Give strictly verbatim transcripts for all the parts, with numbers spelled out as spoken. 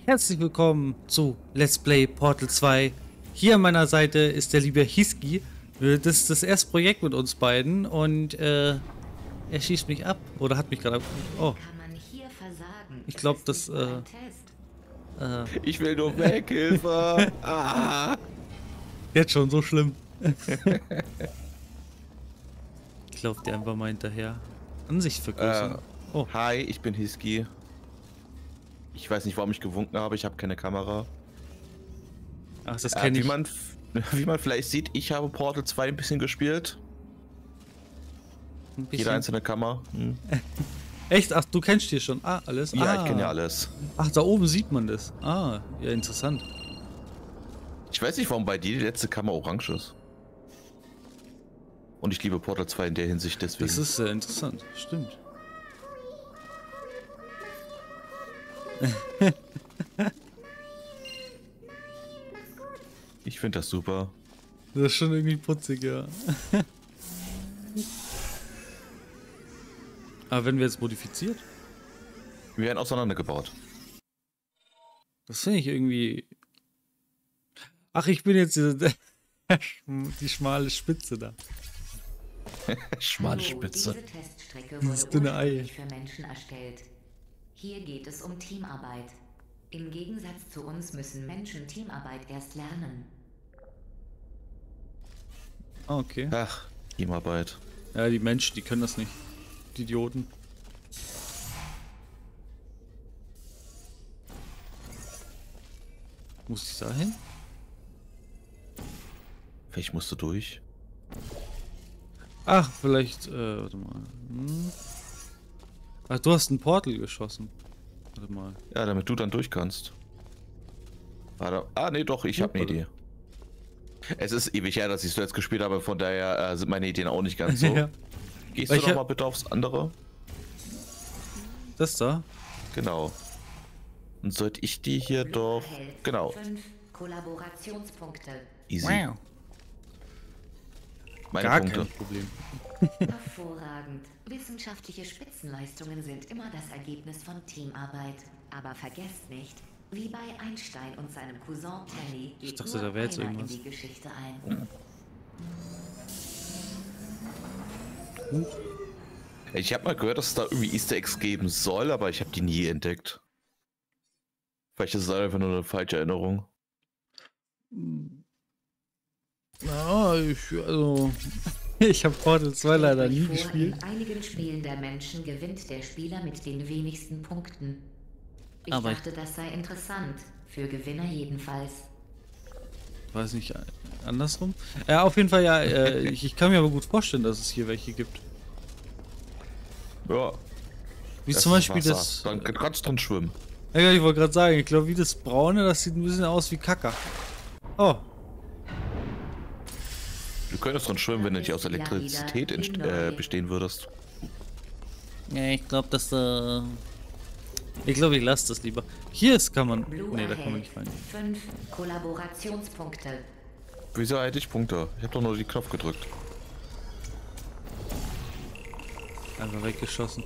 Herzlich willkommen zu Let's Play Portal zwei. Hier an meiner Seite ist der liebe Hiski. Das ist das erste Projekt mit uns beiden und äh, er schießt mich ab oder hat mich gerade ab. Oh. Ich glaube, das äh, äh, Ich will nur weg, Hilfe! Ah. Jetzt schon so schlimm. Ich laufe dir einfach mal hinterher. Ansicht vergrößern. Äh, oh. Hi, ich bin Hiski. Ich weiß nicht, warum ich gewunken habe. Ich habe keine Kamera. Ach, das Äh, kenne wie ich. man, wie man vielleicht sieht, ich habe Portal zwei ein bisschen gespielt. Ein bisschen. Jede einzelne Kammer. Hm. Echt? Ach, du kennst hier schon. Ah, alles. Ja, ah. ich kenne ja alles. Ach, da oben sieht man das. Ah, ja, interessant. Ich weiß nicht, warum bei dir die letzte Kammer orange ist. Und ich liebe Portal zwei in der Hinsicht deswegen. Das ist sehr interessant. Stimmt. Ich finde das super. Das ist schon irgendwie putzig, ja. Aber wenn wir jetzt modifiziert? Wir werden auseinandergebaut. Das finde ich irgendwie... Ach, ich bin jetzt diese, die schmale Spitze da. Schmale Spitze. Diese Teststrecke Dieses wurde dünne Ei. ursprünglich für Menschen erstellt. Hier geht es um Teamarbeit. Im Gegensatz zu uns müssen Menschen Teamarbeit erst lernen. Ah, okay. Ach, Teamarbeit. Ja, die Menschen, die können das nicht. Die Idioten. Muss ich da hin? Vielleicht musst du durch. Ach, vielleicht, äh, warte mal. Hm. Ach, du hast ein Portal geschossen. Warte mal. Ja, damit du dann durch kannst. Warte. Ah, nee, doch, ich habe eine Idee. Es ist ewig her, dass ich es zuletzt gespielt habe, von daher äh, sind meine Ideen auch nicht ganz so. Ja. Gehst Weil du ich noch mal bitte aufs andere? Das da? Genau. Und sollte ich die hier doch... Genau. Fünf Kollaborationspunkte. Easy. Wow. Meine Gar Punkte. kein Problem. Hervorragend. Wissenschaftliche Spitzenleistungen sind immer das Ergebnis von Teamarbeit. Aber vergesst nicht, wie bei Einstein und seinem Cousin Tanny geht dachte, nur da wäre jetzt einer in irgendwas. die Geschichte ein. Ich habe mal gehört, dass es da irgendwie Easter Eggs geben soll, aber ich habe die nie entdeckt. Vielleicht ist es einfach nur eine falsche Erinnerung. Ja, ich, also... Ich habe Portal zwei leider nie Vor, gespielt. In einigen Spielen der Menschen gewinnt der Spieler mit den wenigsten Punkten. Ich Aber ich- dachte, das sei interessant. Für Gewinner jedenfalls. Weiß nicht, andersrum? Ja, auf jeden Fall, ja, äh, ich, ich kann mir aber gut vorstellen, dass es hier welche gibt. Ja. Wie das zum ist Beispiel Wasser. das... Dann kannst du drin schwimmen. Ja, ich wollte gerade sagen, ich glaube, wie das Braune, das sieht ein bisschen aus wie Kacke. Oh, Du könntest drin schwimmen, wenn du nicht aus Elektrizität entst- äh, bestehen würdest. ja, ich glaube, dass da... Ich glaube, ich lasse das lieber. Hier ist, kann man... Blue Ne, da kann man erhält nicht rein. fünf Kollaborationspunkte. Wieso hätte ich Punkte? Ich habe doch nur die Knopf gedrückt. Einfach weggeschossen.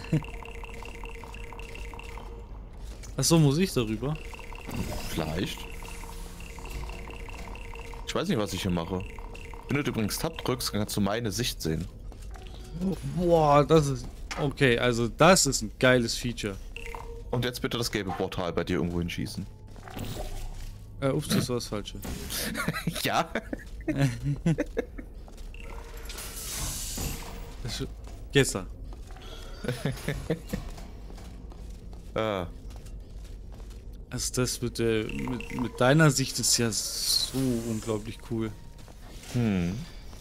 Achso, muss ich darüber? Vielleicht. Ich weiß nicht, was ich hier mache. Wenn du übrigens Tab drückst, dann kannst du meine Sicht sehen. Boah, das ist... Okay, also das ist ein geiles Feature. Und jetzt bitte das gelbe Portal bei dir irgendwo hinschießen. Äh, ups, das war das Falsche. Ja. Das ist... Gestern. Ah. Also das mit, der, mit, mit deiner Sicht ist ja so unglaublich cool. Hm.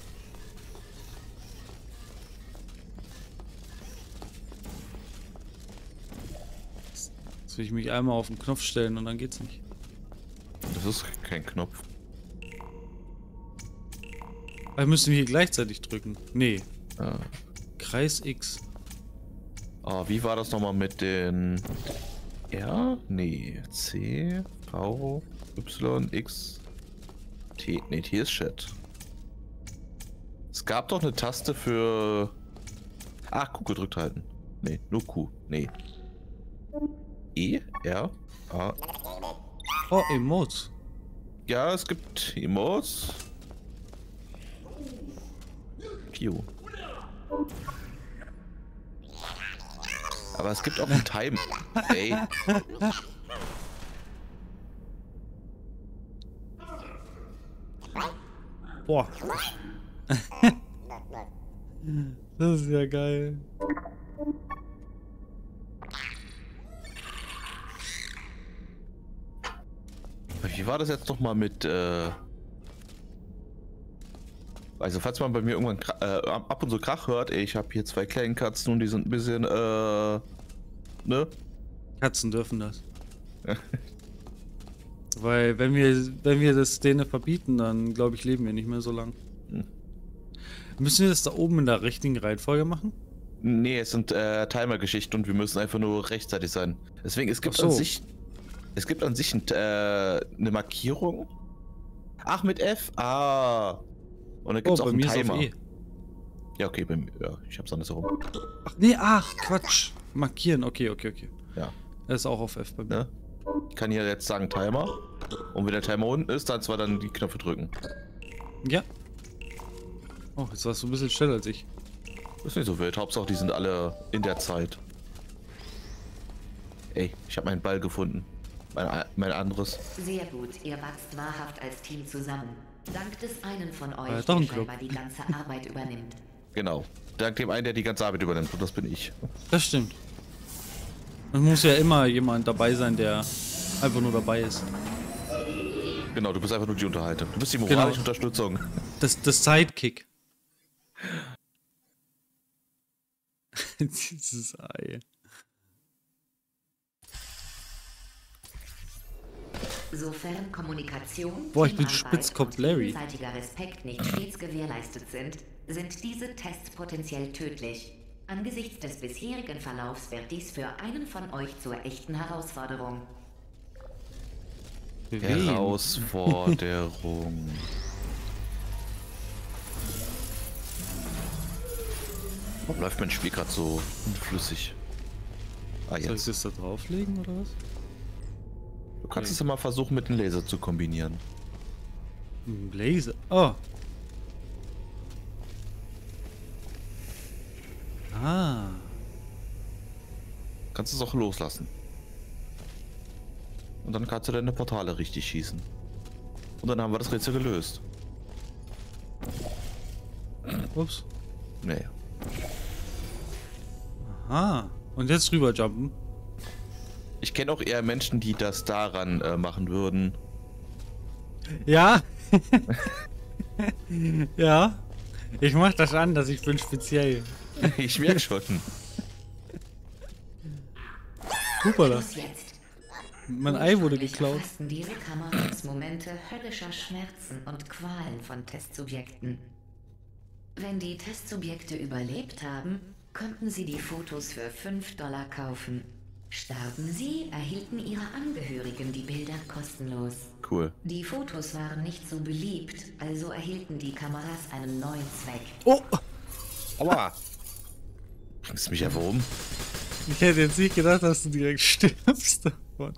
Jetzt will ich mich einmal auf den Knopf stellen und dann geht's nicht. Das ist kein Knopf. Aber müssen wir hier gleichzeitig drücken? Nee. Ah. Kreis X. Ah, wie war das nochmal mit den R? Nee. C, V, Y, X, T. Nee, T ist Chat. Es gab doch eine Taste für... Ah, Q gedrückt halten. Nee, nur Q. Nee. E, R, A, Oh, Emotes. Ja, es gibt Emotes. Piu. Aber es gibt auch einen Time. Ey. Boah. Das ist ja geil. Wie war das jetzt noch mal mit, äh... Also falls man bei mir irgendwann äh, ab und zu Krach hört, ey, ich habe hier zwei kleine Katzen und die sind ein bisschen, äh... Ne? Katzen dürfen das. Weil wenn wir, wenn wir das denen verbieten, dann glaube ich, leben wir nicht mehr so lang. Hm. Müssen wir das da oben in der richtigen Reihenfolge machen? Nee, es sind äh, Timer-Geschichten und wir müssen einfach nur rechtzeitig sein. Deswegen, es gibt Ach so. an sich... Es gibt an sich ein, äh, eine Markierung. Ach, mit F? Ah. Und da gibt es Oh, auch bei einen mir ist Timer. auf E. Ja, okay, bei mir, ja, ich hab's andersherum. Ach nee, ach, Quatsch. Markieren, okay, okay, okay. Ja. Das ist auch auf F bei mir. Ne? Ich kann hier jetzt sagen Timer. Und wenn der Timer unten ist, dann zwar dann die Knöpfe drücken. Ja. Oh, jetzt warst du ein bisschen schneller als ich. Ist nicht so wild. Hauptsache, die sind alle in der Zeit. Ey, ich habe meinen Ball gefunden. Mein, mein anderes. Sehr gut, ihr wachst wahrhaft als Team zusammen. Dank des einen von euch, Ja, doch der ein Club. scheinbar die ganze Arbeit übernimmt. Genau. Dank dem einen, der die ganze Arbeit übernimmt. Und das bin ich. Das stimmt. Es muss ja immer jemand dabei sein, der einfach nur dabei ist. Genau, du bist einfach nur die Unterhaltung. Du bist die moralische Genau. Unterstützung. Das, das Sidekick. Dieses Ei. Sofern Kommunikation, Boah, ich bin Teamarbeit Spitzkopf und Larry. gegenseitiger Respekt nicht stets gewährleistet sind, sind diese Tests potenziell tödlich. Angesichts des bisherigen Verlaufs wird dies für einen von euch zur echten Herausforderung. Für wen? Herausforderung. Warum läuft mein Spiel gerade so unflüssig? Ah, Soll ich jetzt. das da drauflegen oder was? Du kannst es ja mal versuchen, mit dem Laser zu kombinieren. Ein Laser. Oh. Ah. Kannst es auch loslassen. Und dann kannst du deine Portale richtig schießen. Und dann haben wir das Rätsel gelöst. Ups. Nee. Aha. Und jetzt rüberjumpen. Ich kenne auch eher Menschen, die das daran äh, machen würden. Ja. Ja. Ich mach das anders, ich bin speziell. Ich merke schon. Hoppala. Los jetzt. Mein Ei wurde Ursprünglich geklaut. erfassten diese Kameras Momente höllischer Schmerzen und Qualen von Testsubjekten. Wenn die Testsubjekte überlebt haben, konnten sie die Fotos für fünf Dollar kaufen. Starben sie, erhielten ihre Angehörigen die Bilder kostenlos. Cool. Die Fotos waren nicht so beliebt, also erhielten die Kameras einen neuen Zweck. Oh. Aua! Bringst du mich einfach um? Ich hätte jetzt nicht gedacht, dass du direkt stirbst davon.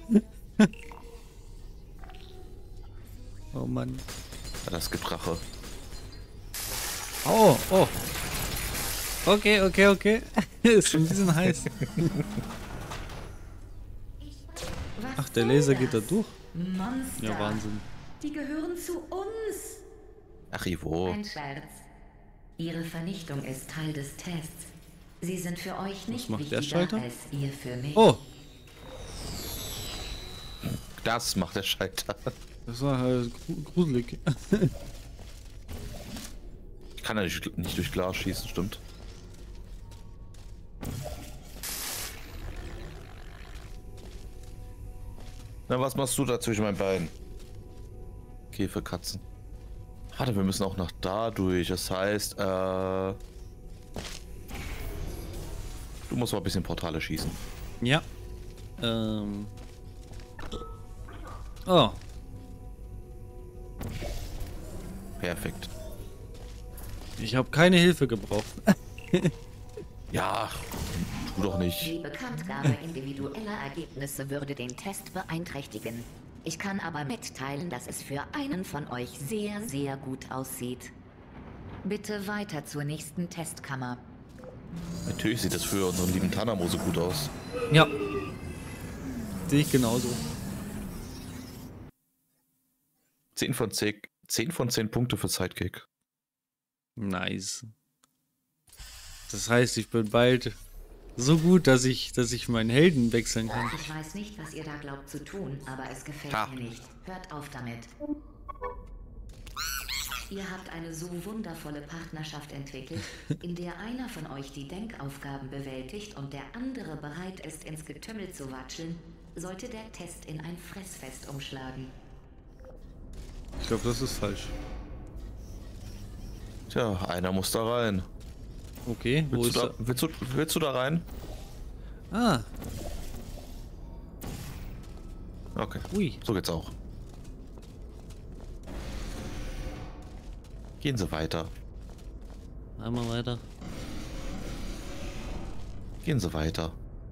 Oh Mann. Das gibt Rache. Oh, oh. Okay, okay, okay. Ist schon ein bisschen heiß. Was Ach, der soll Laser das? geht da durch. Monster. Ja, Wahnsinn. Die gehören zu uns. Ach, Ivo. Ein Scherz. Ihre Vernichtung ist Teil des Tests. Sie sind für euch nicht macht der wichtiger Schalter? als ihr für mich. Oh, Das macht der Schalter. das war halt gru- gruselig. Ich kann ja nicht, nicht durch Glas schießen, stimmt. Na, was machst du da zwischen meinen Beinen? Käferkatzen. Warte, wir müssen auch nach da durch. Das heißt, äh... Du musst mal ein bisschen Portale schießen. Ja. Ähm. Oh. Perfekt. Ich habe keine Hilfe gebraucht. Ja, tu doch nicht. Die Bekanntgabe individueller Ergebnisse würde den Test beeinträchtigen. Ich kann aber mitteilen, dass es für einen von euch sehr, sehr gut aussieht. Bitte weiter zur nächsten Testkammer. Natürlich sieht das für unseren lieben Tanamo so gut aus. Ja. Sehe ich genauso. zehn von zehn, zehn von zehn Punkte für Sidekick. Nice. Das heißt, ich bin bald so gut, dass ich, dass ich meinen Helden wechseln kann. Ich weiß nicht, was ihr da glaubt zu tun, aber es gefällt Ha. mir nicht. Hört auf damit. Ihr habt eine so wundervolle Partnerschaft entwickelt, in der einer von euch die Denkaufgaben bewältigt und der andere bereit ist, ins Getümmel zu watscheln, sollte der Test in ein Fressfest umschlagen. Ich glaube, das ist falsch. Tja, einer muss da rein. Okay, wo Willst ist du, da, er? willst, du, willst du da rein? Ah, Okay, ui. so geht's auch. Gehen Sie weiter. Einmal weiter. Gehen Sie weiter.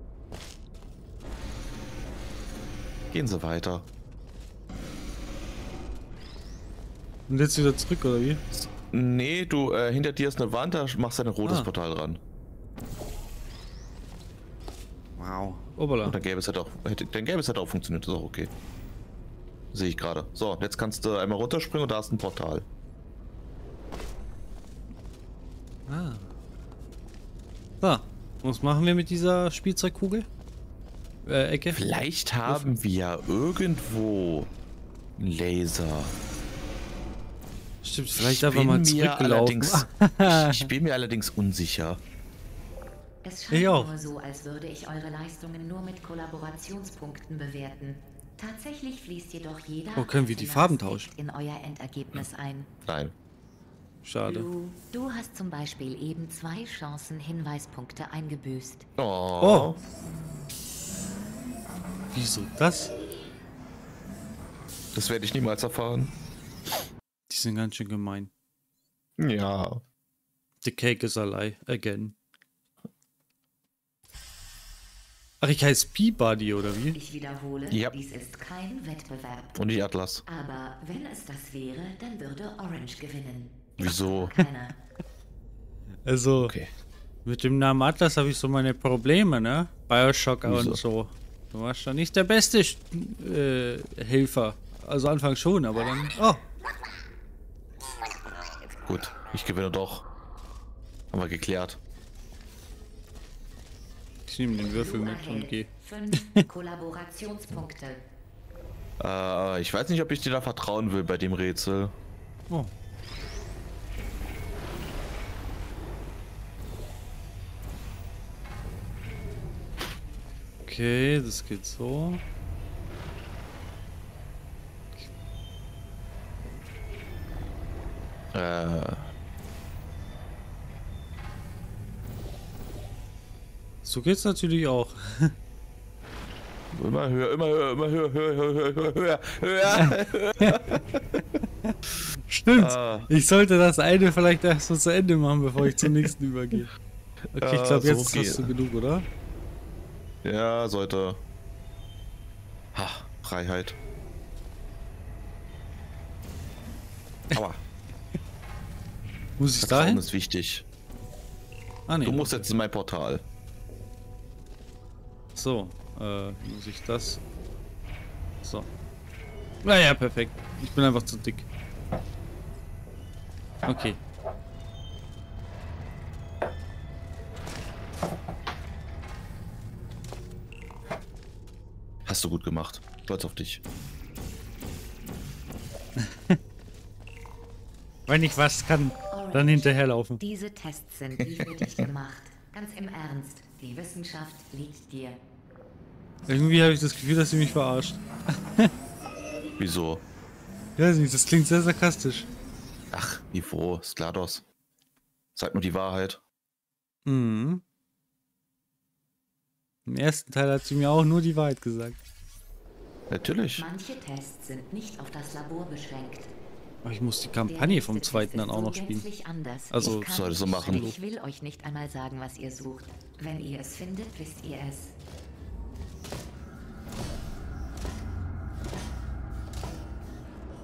Gehen Sie weiter. Und jetzt wieder zurück, oder wie? Nee, du, äh, hinter dir ist eine Wand, da machst du ein rotes Ah. Portal dran. Wow. Obala. Und dann gäbe es halt auch, hätte, dann gäbe es halt auch funktioniert, das ist auch okay. Sehe ich gerade. So, jetzt kannst du einmal runterspringen und da ist ein Portal. Ah. So, was machen wir mit dieser Spielzeugkugel? Äh, Ecke? Vielleicht haben wir ja irgendwo einen Laser. Stimmt, vielleicht Ich einfach bin mal mir zurückgelaufen. allerdings- Ich bin mir allerdings unsicher. Es scheint Ich auch. nur so, als würde ich eure Leistungen nur mit Kollaborationspunkten bewerten. Tatsächlich fließt jedoch jeder Oh, können wir die einzelne Farben Aspekt tauschen? in euer Endergebnis ein. Nein. Schade. Lou, du hast zum Beispiel eben zwei Chancen Hinweispunkte eingebüßt. Oh. Oh. Wieso das? Das werde ich niemals erfahren. Die sind ganz schön gemein. Ja. The cake is a lie. Again. Ach, ich heiße Peabody, oder wie? Ich wiederhole, Ja. dies ist kein Wettbewerb. Und die Atlas. Aber wenn es das wäre, dann würde Orange gewinnen. Wieso? Keiner. Also, Okay. mit dem Namen Atlas habe ich so meine Probleme, ne? Bioshock Wieso? und so. Du warst doch nicht der beste äh, Helfer. Also Anfang schon, aber dann... Oh, Gut, ich gewinne doch. Haben wir geklärt. ich nehme den Würfel Lou mit und erhält gehe. fünf Kollaborationspunkte. Äh, ich weiß nicht, ob ich dir da vertrauen will bei dem Rätsel. Oh. Okay, das geht so. Äh, So geht's natürlich auch. immer höher, immer höher, immer höher, höher, höher, höher, höher, höher. Stimmt. Ah. Ich sollte das eine vielleicht erst so zu Ende machen, bevor ich zum nächsten übergehe. Okay, ich Ah, glaube, so jetzt geht. hast du genug, oder? Ja, sollte. Ha, Freiheit. Aua. Muss ich Vertrauen dahin? ist wichtig. Ah, nee. Du musst jetzt in mein Portal. So, äh, muss ich das? So. Naja, perfekt. Ich bin einfach zu dick. Okay. Hast du gut gemacht. Stolz auf dich. Wenn ich was kann, Orange. dann hinterherlaufen. Diese Tests sind wie für dich gemacht. Ganz im Ernst, die Wissenschaft liegt dir. Irgendwie habe ich das Gefühl, dass sie mich verarscht. Wieso? Ich weiß nicht, das klingt sehr sarkastisch. Ach, Niveau, ist GLaDOS. Sag nur die Wahrheit. Mhm. Im ersten Teil hat sie mir auch nur die Wahrheit gesagt. Natürlich. Manche Tests sind nicht auf das Labor beschränkt. Aber ich muss die Der Kampagne nächste vom Test zweiten dann ist auch so noch spielen. gänzlich anders. Also, Ich kann solltest du nicht- machen. Ich will euch nicht einmal sagen, was ihr sucht. Wenn ihr es findet, wisst ihr es.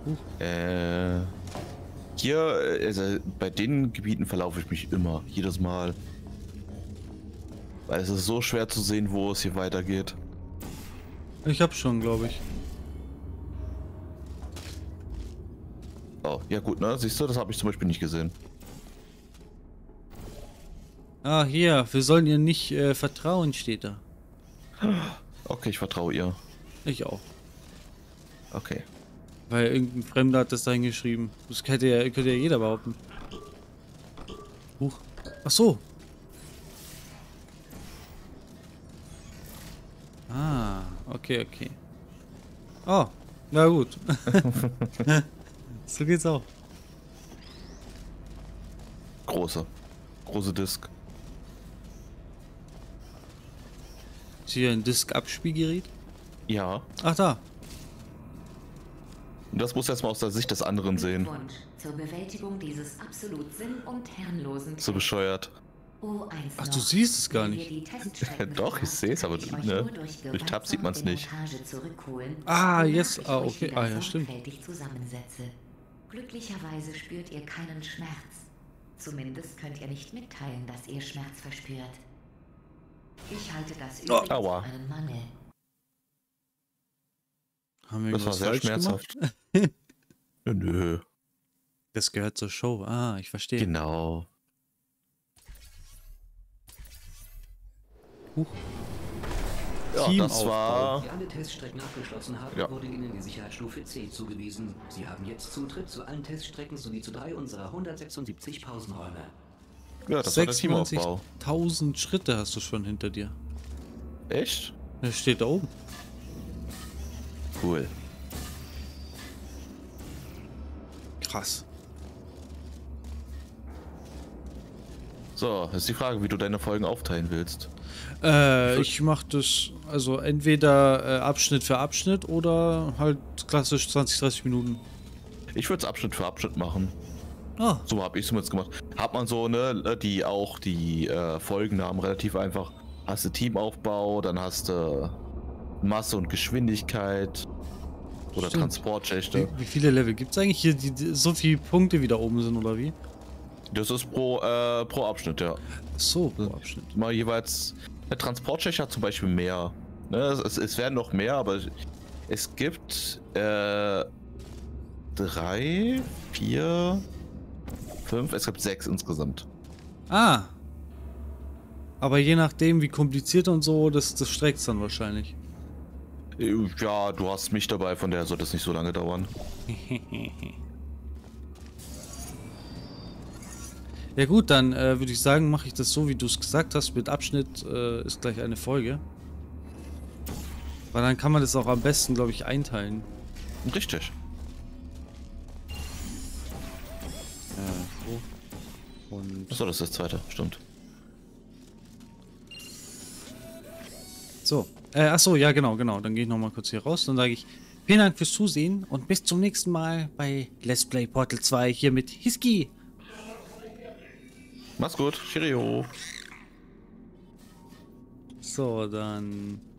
Äh, hier, also bei den Gebieten verlaufe ich mich immer, jedes Mal. Weil es ist so schwer zu sehen, wo es hier weitergeht. Ich hab's schon, glaube ich. Oh, ja gut, ne? Siehst du, das habe ich zum Beispiel nicht gesehen. Ah, hier, wir sollen ihr nicht äh, vertrauen, steht da. Okay, ich vertraue ihr. Ich auch. Okay. Weil irgendein Fremder hat das da hingeschrieben. Das könnte ja, könnte ja jeder behaupten. Huch. Ach so. Ah, okay, okay. Oh, na gut. So geht's auch. Große. Große Disk. Ist hier ein Disk-Abspielgerät? Ja. Ach da. Und das muss jetzt mal aus der Sicht des anderen sehen. Glückwunsch zur Bewältigung dieses absolut sinn- und herrenlosen So bescheuert. Oh, eins Ach, noch. du siehst es gar Wenn wir nicht. die Teststrecken Doch, ich sehe es, aber kann ich euch ne, nur durch durch Tab sieht man es nicht. Demontage zurückholen, Ah, wonach jetzt- ich ah, euch okay. wieder Ah, ja, stimmt. sorgfältig zusammensetze. Glücklicherweise spürt ihr keinen Schmerz. Zumindest könnt ihr nicht mitteilen, dass ihr Schmerz verspürt. Ich halte das übrigens für aua. einen Mangel. Haben wir Das war irgendwas sehr falsch schmerzhaft. gemacht? Nö. Das gehört zur Show. Ah, ich verstehe. Genau. Huch. Ja, das Teamaufbau. war... Sie alle Teststrecken abgeschlossen haben, Ja. wurde Ihnen die Sicherheitsstufe C zugewiesen. Sie haben jetzt Zutritt zu allen Teststrecken sowie zu drei unserer hundertsechsundsiebzig Pausenräume. Ja, das war der Teamaufbau. sechsundneunzigtausend Schritte hast du schon hinter dir. Echt? Das steht da oben. Cool. Krass. So, ist die Frage, wie du deine Folgen aufteilen willst. Äh, ich mach das, also entweder äh, Abschnitt für Abschnitt oder halt klassisch zwanzig, dreißig Minuten. Ich würde es Abschnitt für Abschnitt machen. Ah, So habe ich es jetzt gemacht. Hat man so, ne, die auch die äh, Folgennamen relativ einfach. Hast du Teamaufbau, dann hast du Masse und Geschwindigkeit oder Stimmt. Transportschächte. wie, wie viele Level gibt's eigentlich hier, die, die so viele Punkte wie da oben sind, oder wie? Das ist pro, äh, pro Abschnitt, ja. Ach so, pro Abschnitt. Mal jeweils. Der Transportschächte hat zum Beispiel mehr. Ne, es, es, es werden noch mehr, aber es gibt äh, drei, vier, fünf, es gibt sechs insgesamt. Ah. Aber je nachdem, wie kompliziert und so, das, das streckt's dann wahrscheinlich. Ja, du hast mich dabei, von daher soll das nicht so lange dauern. Ja gut, dann äh, würde ich sagen, mache ich das so, wie du es gesagt hast. Mit Abschnitt äh, ist gleich eine Folge. Weil dann kann man das auch am besten, glaube ich, einteilen. Richtig. Ja, so. Und Achso, das ist das zweite, stimmt. so. Äh, achso, ja genau, genau. Dann gehe ich nochmal kurz hier raus. Dann sage ich vielen Dank fürs Zusehen und bis zum nächsten Mal bei Let's Play Portal zwei hier mit Hiski. Mach's gut, Cheerio. So, dann